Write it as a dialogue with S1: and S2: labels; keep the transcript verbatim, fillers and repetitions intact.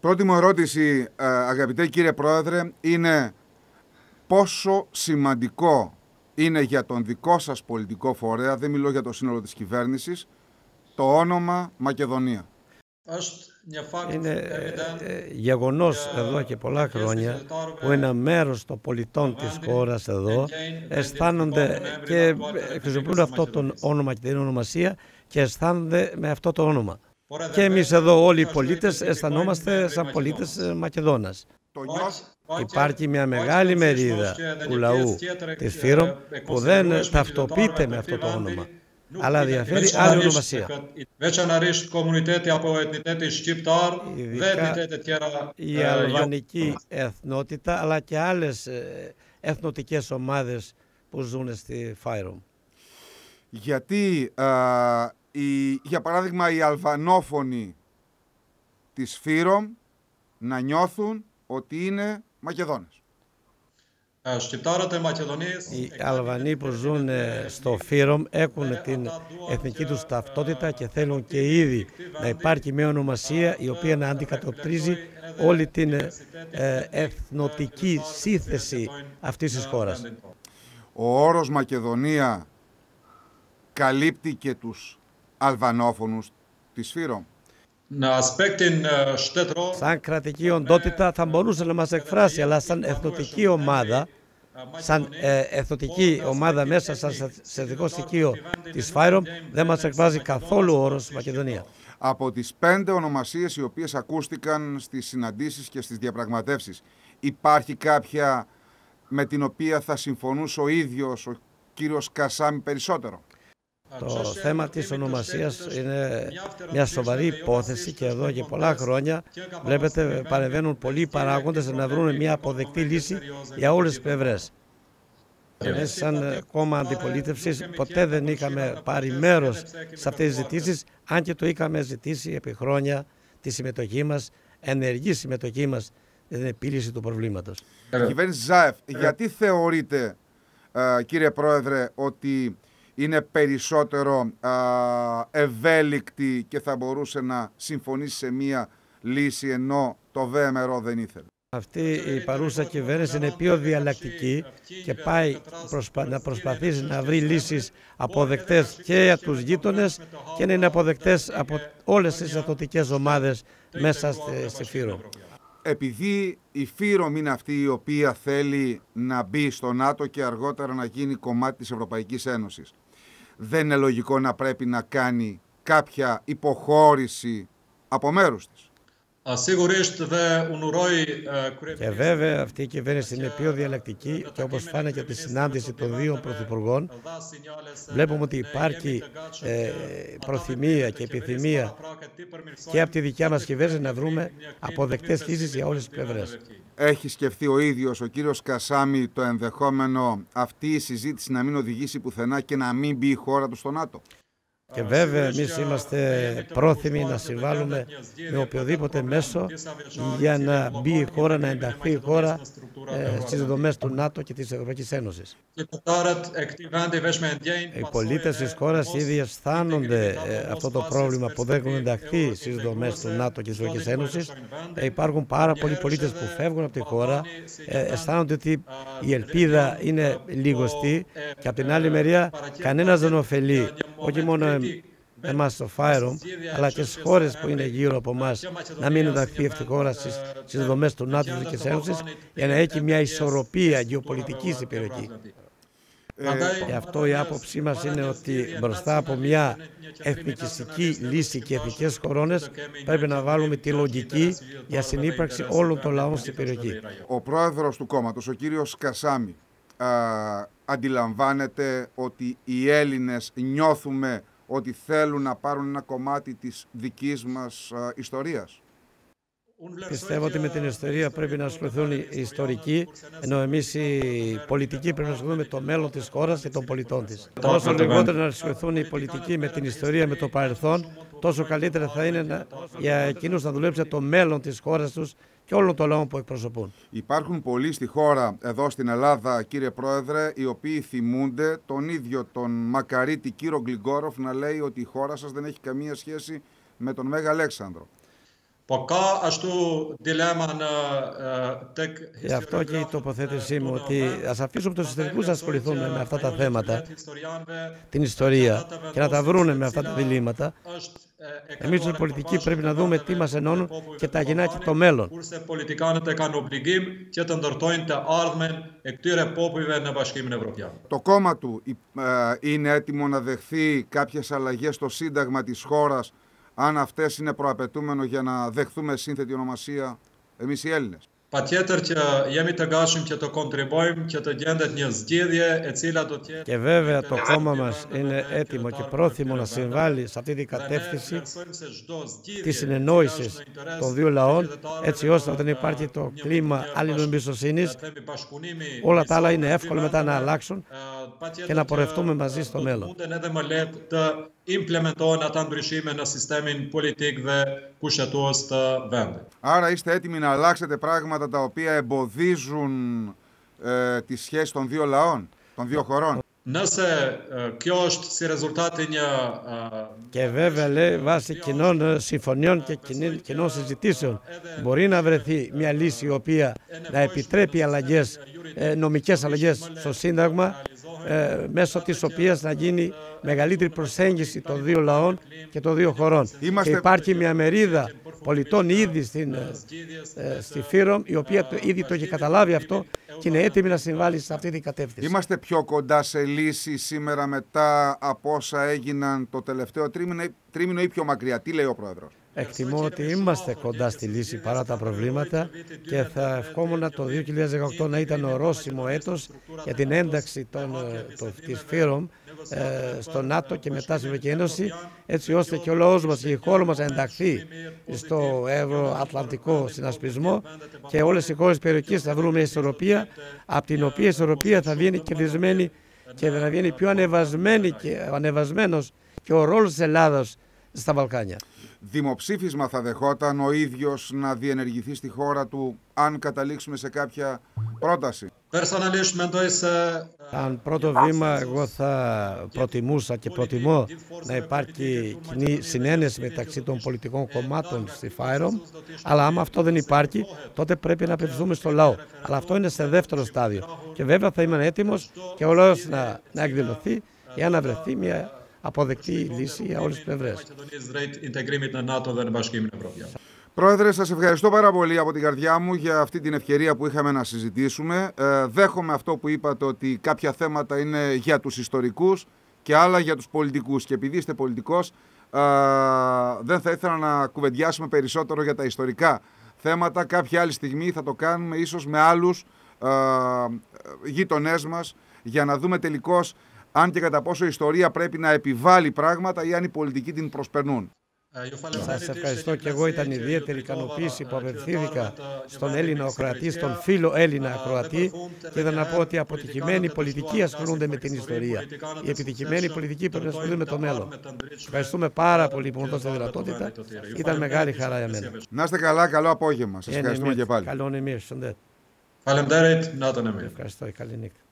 S1: Πρώτη μου ερώτηση, αγαπητέ κύριε Πρόεδρε, είναι πόσο σημαντικό είναι για τον δικό σας πολιτικό φορέα, δεν μιλώ για το σύνολο της κυβέρνησης, το όνομα Μακεδονία.
S2: Είναι ε, γεγονός εδώ και πολλά χρόνια που ένα μέρος των πολιτών της χώρας εδώ αισθάνονται και χρησιμοποιούν αυτό το όνομα και την ονομασία και αισθάνονται με αυτό το όνομα. Και εμείς εδώ όλοι οι πολίτες αισθανόμαστε σαν πολίτες Μακεδόνας. Υπάρχει μια μεγάλη μερίδα του λαού της Φύρομ που δεν ταυτοποιείται με αυτό το όνομα, αλλά διαφέρει άλλη ονομασία. Ειδικά η αλβανική εθνότητα, αλλά και άλλες εθνοτικές ομάδες που ζουν στη Φάιρομ.
S1: Γιατί, α, η, για παράδειγμα, οι αλβανόφωνοι της Φύρομ να νιώθουν ότι είναι Μακεδόνες.
S2: Οι Αλβανοί που ζουν στο Φύρομ έχουν την εθνική τους ταυτότητα και θέλουν και ήδη να υπάρχει μια ονομασία η οποία να αντικατοπτρίζει όλη την ε, εθνοτική σύνθεση αυτής της χώρας.
S1: Ο όρος Μακεδονία καλύπτει και τους αλβανόφωνους της Φύρομ.
S2: Σαν κρατική οντότητα θα μπορούσε να μας εκφράσει, αλλά σαν εθνοτική ομάδα, σαν ε, εθνοτική ομάδα μέσα σε εθνικό στοιχείο της Φάιρομ δεν μας εκφράζει καθόλου ο όρος Μακεδονία.
S1: Από τις πέντε ονομασίες οι οποίες ακούστηκαν στις συναντήσεις και στις διαπραγματεύσεις, υπάρχει κάποια με την οποία θα συμφωνούσε ο ίδιος ο κύριος Κασάμι περισσότερο?
S2: Το θέμα της ονομασίας είναι μια σοβαρή υπόθεση και εδώ και πολλά χρόνια βλέπετε παρεμβαίνουν πολλοί παράγοντες να βρουν μια αποδεκτή λύση για όλες τις πλευρές. Εμείς σαν κόμμα αντιπολίτευσης ποτέ δεν είχαμε πάρει μέρος σε αυτές τις ζητήσεις, αν και το είχαμε ζητήσει επί χρόνια τη συμμετοχή μας, ενεργή συμμετοχή μας στην επίλυση του προβλήματος.
S1: Κυβέρνηση Ζάεφ, γιατί θεωρείτε, κύριε Πρόεδρε, ότι είναι περισσότερο α, ευέλικτη και θα μπορούσε να συμφωνήσει σε μία λύση, ενώ το ΒΜΡΟ δεν ήθελε?
S2: Αυτή η παρούσα κυβέρνηση είναι πιο διαλλακτική και πάει προσπα... να προσπαθήσει να βρει λύσεις αποδεκτές και για τους γείτονες και να είναι αποδεκτές από όλες τις εθνοτικές ομάδες μέσα στη, στη Φύρομ.
S1: Επειδή η Φύρομ είναι αυτή η οποία θέλει να μπει στο ΝΑΤΟ και αργότερα να γίνει κομμάτι της Ευρωπαϊκής Ένωσης, δεν είναι λογικό να πρέπει να κάνει κάποια υποχώρηση από μέρους της?
S2: Και βέβαια αυτή η κυβέρνηση είναι πιο διαλλακτική και όπως φάνηκε από τη συνάντηση των δύο πρωθυπουργών βλέπουμε ότι υπάρχει ε, προθυμία και επιθυμία και από τη δικιά μας κυβέρνηση να βρούμε αποδεκτές λύσεις για όλες τις πλευρές.
S1: Έχει σκεφτεί ο ίδιος ο κύριος Κασάμι το ενδεχόμενο αυτή η συζήτηση να μην οδηγήσει πουθενά και να μην μπει η χώρα του στο ΝΑΤΟ?
S2: Και βέβαια εμείς είμαστε πρόθυμοι να συμβάλλουμε με οποιοδήποτε μέσο για να μπει η χώρα, να ενταχθεί η χώρα ε, στις δομές του ΝΑΤΟ και της Ευρωπαϊκής Ένωσης. Οι πολίτες της χώρας ήδη αισθάνονται ε, αυτό το πρόβλημα που δεν έχουν ενταχθεί στις δομές του ΝΑΤΟ και της Ευρωπαϊκής Ένωσης. Ε, υπάρχουν πάρα πολλοί πολίτες που φεύγουν από τη χώρα, ε, αισθάνονται ότι η ελπίδα είναι λιγοστή και από την άλλη μεριά κανένας δεν ωφελεί, όχι μόνο εμάς στο Φάιρομ, αλλά και στις χώρες που είναι γύρω από εμάς, να μην ενταχθεί αυτή η χώρα στις, στις δομές του ΝΑΤΟ και της Ένωσης, για να έχει μια ισορροπία γεωπολιτική στην περιοχή. Ε, Γι' αυτό η άποψή μας είναι ότι μπροστά από μια εθνικιστική λύση και εθνικές κορώνες πρέπει να βάλουμε τη λογική για συνύπαρξη όλων των λαών στην περιοχή.
S1: Ο πρόεδρος του κόμματος, ο κύριος Κασάμι, α, αντιλαμβάνεται ότι οι Έλληνες νιώθουμε ότι θέλουν να πάρουν ένα κομμάτι της δικής μας α, ιστορίας?
S2: Πιστεύω ότι με την ιστορία πρέπει να ασχοληθούν οι ιστορικοί, ενώ εμείς οι πολιτικοί πρέπει να ασχοληθούμε με το μέλλον της χώρας και των πολιτών της. Όσο λιγότερο να ασχοληθούν οι πολιτικοί με την ιστορία, με το παρελθόν, τόσο καλύτερα θα είναι να, για εκείνους να δουλέψουν το μέλλον της χώρας τους και όλων των λαών που εκπροσωπούν.
S1: Υπάρχουν πολλοί στη χώρα, εδώ στην Ελλάδα, κύριε Πρόεδρε, οι οποίοι θυμούνται τον ίδιο τον μακαρίτη κύριο Γκλιγκόροφ να λέει ότι η χώρα σας δεν έχει καμία σχέση με τον Μέγα Αλέξανδρο.
S2: Γι' αυτό και η τοποθέτησή μου ότι ας αφήσουμε τους ιστορικούς να ασχοληθούν με αυτά τα θέματα, την ιστορία, και να τα βρούνε με αυτά τα διλήμματα. Εμείς ως πολιτικοί πρέπει να δούμε τι μας ενώνουν και τα κοινά και το μέλλον.
S1: Το κόμμα του είναι έτοιμο να δεχθεί κάποιες αλλαγές στο Σύνταγμα της χώρας, αν αυτές είναι προαπαιτούμενο για να δεχθούμε σύνθετη ονομασία εμείς οι Έλληνες?
S2: Και βέβαια το κόμμα μας είναι έτοιμο και πρόθυμο να συμβάλλει σε αυτή την κατεύθυνση της συνεννόησης των δύο λαών, έτσι ώστε όταν υπάρχει το κλίμα αλληλοεμπιστοσύνης, όλα τα άλλα είναι εύκολο μετά να αλλάξουν και να πορευτούμε μαζί στο μέλλον.
S1: Άρα είστε έτοιμοι να αλλάξετε πράγματα τα οποία εμποδίζουν ε, τη σχέση των δύο λαών, των δύο χωρών?
S2: Και βέβαια, λέει, βάσει κοινών συμφωνιών και κοινών συζητήσεων μπορεί να βρεθεί μια λύση η οποία να επιτρέπει αλλαγές, νομικές αλλαγές στο Σύνταγμα, μέσω της οποίας να γίνει μεγαλύτερη προσέγγιση των δύο λαών και των δύο χωρών. Είμαστε... Και υπάρχει μια μερίδα πολιτών ήδη στην, στη Φύρομ, η οποία το, ήδη το έχει καταλάβει αυτό και είναι έτοιμη να συμβάλλει σε αυτή την κατεύθυνση.
S1: Είμαστε πιο κοντά σε λύση σήμερα μετά από όσα έγιναν το τελευταίο τρίμηνο, τρίμηνο ή πιο μακριά? Τι λέει ο Πρόεδρος?
S2: Εκτιμώ ότι είμαστε κοντά στη λύση παρά τα προβλήματα και θα ευχόμουν το δύο χιλιάδες δεκαοκτώ να ήταν ορόσημο έτος για την ένταξη των, το, της Φύρομ ε, στο ΝΑΤΟ και μετά στην Ευρωπαϊκή Ένωση, έτσι ώστε και ο λαός μας και η χώρα μας να ενταχθεί στο ευρωατλαντικό συνασπισμό και όλες οι χώρες της περιοχής θα βρουν μια ισορροπία, από την οποία η ισορροπία θα βγαίνει κερδισμένη και θα βγαίνει πιο ανεβασμένη και ανεβασμένος και ο ρόλος της Ελλάδας στα Βαλκάνια.
S1: Δημοψήφισμα θα δεχόταν ο ίδιος να διενεργηθεί στη χώρα του αν καταλήξουμε σε κάποια πρόταση?
S2: Αν πρώτο βήμα, εγώ θα προτιμούσα και προτιμώ να υπάρχει κοινή συνένεση μεταξύ των πολιτικών κομμάτων στη Φάιρομ, αλλά άμα αυτό δεν υπάρχει, τότε πρέπει να απευθυνθούμε στο λαό. Αλλά αυτό είναι σε δεύτερο στάδιο. Και βέβαια θα είμαι έτοιμος και ο λαός να, να εκδηλωθεί για να βρεθεί μια αποδεκτή λύση για όλες τις πλευρές.
S1: Πρόεδρε, σας ευχαριστώ πάρα πολύ από την καρδιά μου για αυτή την ευκαιρία που είχαμε να συζητήσουμε. Ε, δέχομαι αυτό που είπατε, ότι κάποια θέματα είναι για τους ιστορικούς και άλλα για τους πολιτικούς. Και επειδή είστε πολιτικός, ε, δεν θα ήθελα να κουβεντιάσουμε περισσότερο για τα ιστορικά θέματα. Κάποια άλλη στιγμή θα το κάνουμε ίσως με άλλους ε, γείτονές μας, για να δούμε τελικώς αν και κατά πόσο η ιστορία πρέπει να επιβάλλει πράγματα ή αν οι πολιτικοί την προσπερνούν.
S2: Σας ευχαριστώ και εγώ. Ήταν ιδιαίτερη ικανοποίηση που απευθύνθηκα στον Έλληνα ακροατή, στον φίλο Έλληνα ακροατή, και είδα να πω ότι οι αποτυχημένοι πολιτικοί ασχολούνται με την ιστορία. Οι επιτυχημένοι πολιτικοί πρέπει να ασχολούνται με το μέλλον. Ευχαριστούμε πάρα πολύ που μου δώσατε δυνατότητα. Ήταν μεγάλη χαρά για μένα.
S1: Να είστε καλά, καλό απόγευμα. Σας ευχαριστούμε και πάλι.
S2: Καλό νημί, ευχαριστώ, καλή νύχτα.